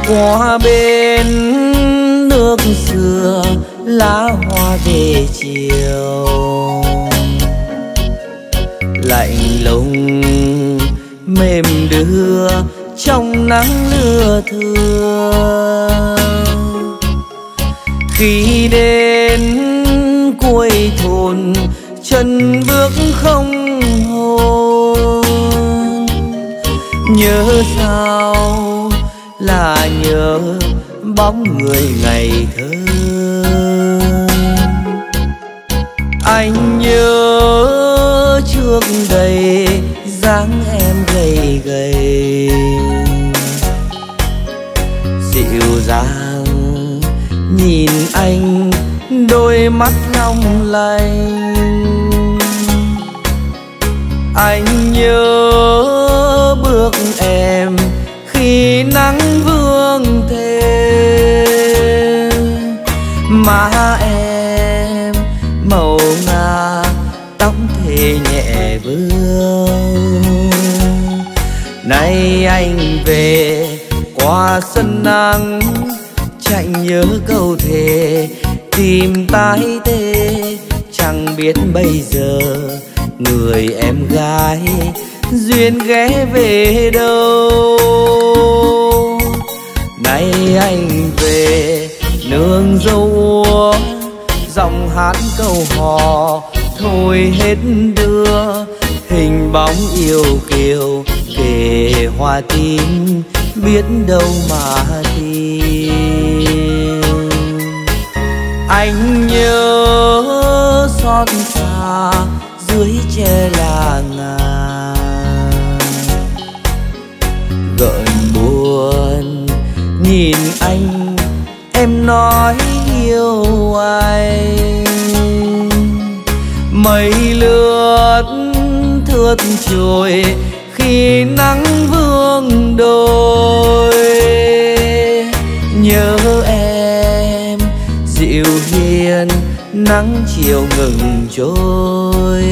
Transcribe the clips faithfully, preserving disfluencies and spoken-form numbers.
qua bên nước xưa lá hoa về chiều, lạnh lùng mềm đưa trong nắng lưa thưa. Khi đến cuối thôn chân bước không hồn, nhớ sao là nhớ bóng người ngày thơ. Anh nhớ trước đây dáng em gầy gầy, dịu dàng nhìn anh đôi mắt long lanh. Anh nhớ bước em khi nắng vương thêm, má em màu ngà tóc thề nhẹ vương. Nay anh về qua sân nắng, chạy nhớ câu thề tìm tái tê. Chẳng biết bây giờ người em gái duyên ghé về đâu. Nay anh về nương dâu úa, giọng hát câu hò thôi hết đưa. Hình bóng yêu kiều kề hoa tím, biết đâu mà tìm. Anh nhớ xót xa dưới che là ngàn, gợn buồn nhìn anh em nói yêu anh. Mây lướt thướt trôi khi nắng vương đôi, nhớ em dịu hiền nắng chiều ngừng trôi.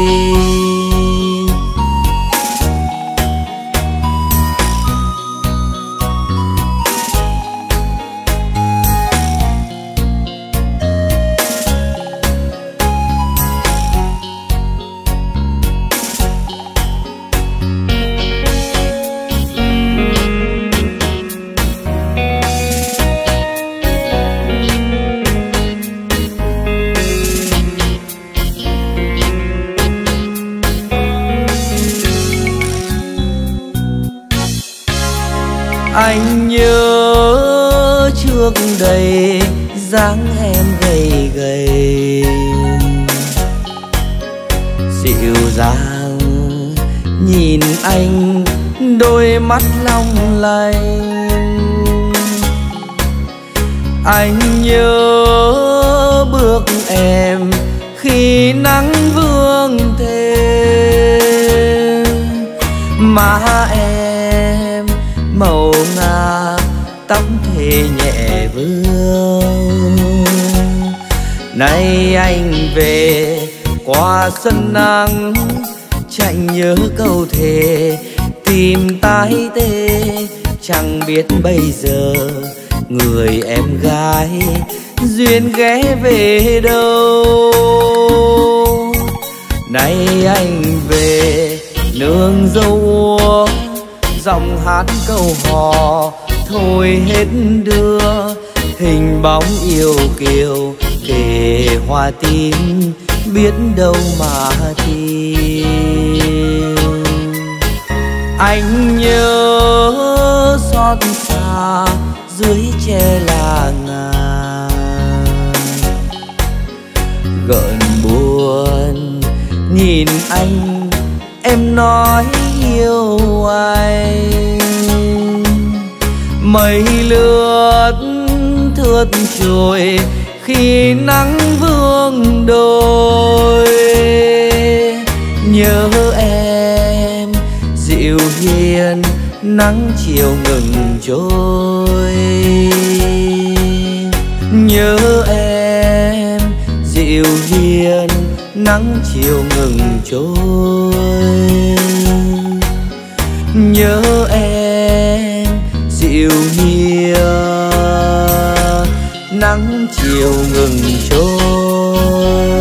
Anh nhớ trước đây dáng em gầy gầy, dịu dàng nhìn anh đôi mắt long lanh. Anh nhớ bước em khi nắng vương thêm, má em màu ngà tóc thề nhẹ vương. Nay anh về qua sân nắng, chạy nhớ câu thề tìm tái tê. Chẳng biết bây giờ người em gái duyên ghé về đâu. Nay anh về nương dâu úa, giọng hát câu hò thôi hết đưa. Hình bóng yêu kiều kề hoa tím, biết đâu mà tìm. Anh nhớ xót xa dưới che là ngàn, gợn buồn nhìn anh em nói yêu anh. Mây lướt thướt trôi khi nắng vương đôi, nhớ em dịu hiền nắng chiều ngừng trôi. Nhớ em dịu hiền nắng chiều ngừng trôi. Nhớ em dịu yêu nia nắng chiều ngừng trôi.